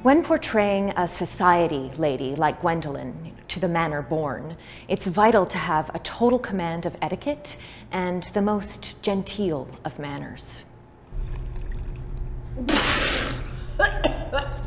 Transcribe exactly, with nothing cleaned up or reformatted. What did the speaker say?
When portraying a society lady like Gwendolyn, to the manner born, it's vital to have a total command of etiquette and the most genteel of manners.